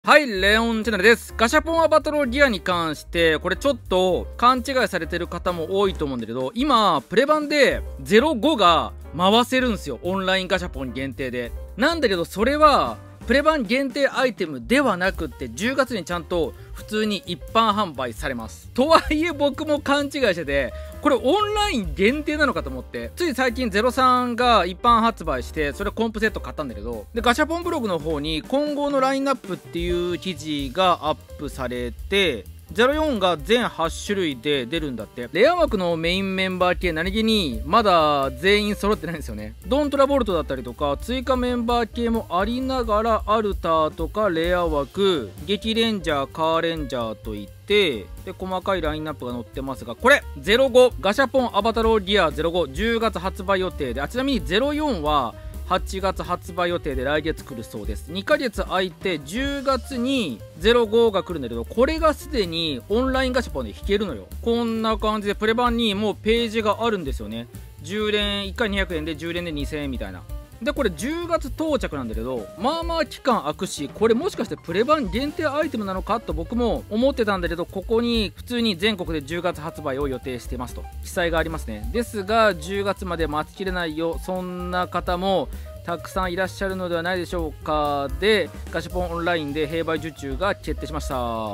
はい、レオンチャンネルです。ガシャポンはバトルギアに関して、これちょっと勘違いされてる方も多いと思うんだけど、今、プレ版で05が回せるんですよ。オンラインガシャポン限定で。なんだけど、それは、プレ版限定アイテムではなくって、10月にちゃんと普通に一般販売されます。とはいえ僕も勘違いしてて、これオンライン限定なのかと思って、つい最近03が一般発売して、それコンプセット買ったんだけど、で、ガシャポンブログの方に今後のラインナップっていう記事がアップされて、04が全8種類で出るんだって。レア枠のメインメンバー系何気にまだ全員揃ってないんですよね。ドントラボルトだったりとか追加メンバー系もありながら、アルターとかレア枠、激レンジャー、カーレンジャーといってで細かいラインナップが載ってますが、これ05ガシャポンアバタローギア05、10月発売予定で、ちなみに04は8月発売予定で来月来るそうです。2ヶ月空いて10月に05が来るんだけど、これがすでにオンラインガシャポンで弾けるのよ。こんな感じでプレ版にもうページがあるんですよね。10連1回200円で10連で2000円みたいな。でこれ10月到着なんだけど、まあまあ期間空くし、これもしかしてプレ版限定アイテムなのかと僕も思ってたんだけど、ここに普通に全国で10月発売を予定してますと記載がありますね。ですが10月まで待ちきれないよ、そんな方もたくさんいらっしゃるのではないでしょうか。でガシャポンオンラインで併売受注が決定しました。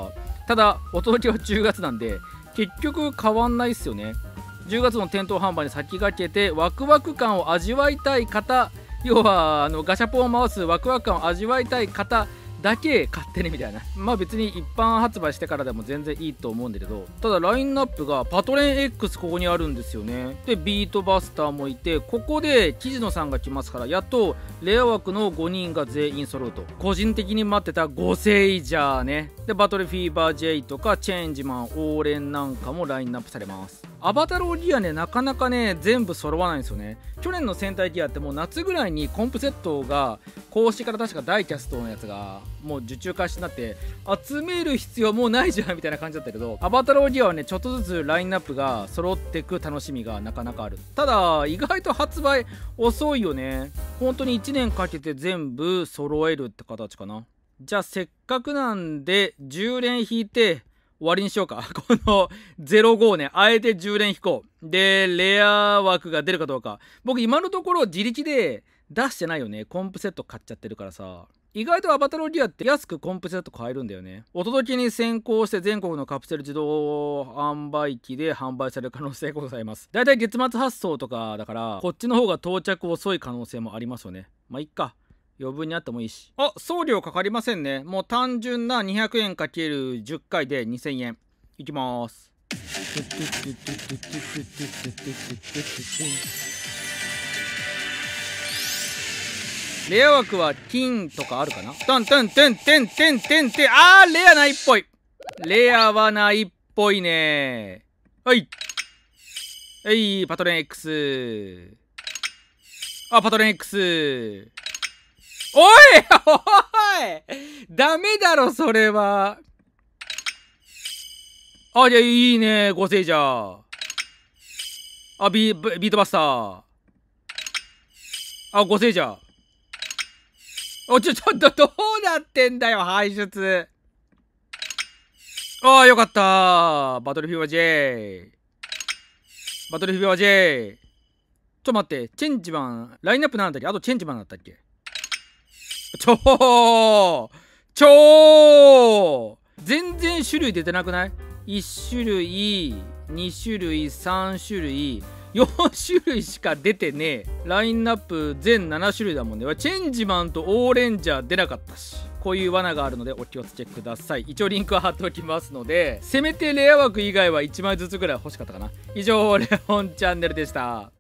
ただお届けは10月なんで結局変わんないっすよね。10月の店頭販売に先駆けてワクワク感を味わいたい方、要はガシャポンを回すワクワク感を味わいたい方だけ買ってねみたいな。まあ別に一般発売してからでも全然いいと思うんだけど、ただラインナップがパトレン X ここにあるんですよね。でビートバスターもいて、ここでキジノさんが来ますから、やっとレア枠の5人が全員揃うと。個人的に待ってたゴセイジャーね。でバトルフィーバー J とかチェンジマン、オーレンなんかもラインナップされます。アバタローギアね、なかなかね全部揃わないんですよね。去年の戦隊ギアってもう夏ぐらいにコンプセットが公式から確かダイキャストのやつがもう受注開始になって、集める必要もうないじゃんみたいな感じだったけど、アバタローギアはねちょっとずつラインナップが揃ってく楽しみがなかなかある。ただ意外と発売遅いよね。本当に1年かけて全部揃えるって形かな。じゃあせっかくなんで10連引いて終わりにしようか。この05ね、あえて10連引こう。で、レア枠が出るかどうか。僕今のところ自力で出してないよね。コンプセット買っちゃってるからさ。意外とアバタローギアって安くコンプセット買えるんだよね。お届けに先行して全国のカプセル自動販売機で販売される可能性がございます。だいたい月末発送とかだから、こっちの方が到着遅い可能性もありますよね。まあいっか。余分にあってもいいし。あ、送料かかりませんね。もう単純な200円かける10回で2000円。いきまーす。レア枠は金とかあるかな。トントントントントントントン。あー、レアないっぽい。レアはないっぽいね。はい。はい、パトレン X。あ、パトレン X。おいおいダメだろそれは。あ、いや、いいねゴセイジャー。あ、ビートバスター。あ、ゴセイジャー。お、ちょっとどうなってんだよ排出。ああ、よかったー。バトルフィーバー J。バトルフィーバー J。ちょっと待って、チェンジマンラインナップなんだっけ。あとチェンジマンだったっけ。全然種類出てなくない？ 1 種類、2種類、3種類、4種類しか出てねえ。ラインナップ全7種類だもんね。チェンジマンとオーレンジャー出なかったし。こういう罠があるのでお気をつけください。一応リンクは貼っておきますので、せめてレア枠以外は1枚ずつぐらい欲しかったかな。以上、レオンチャンネルでした。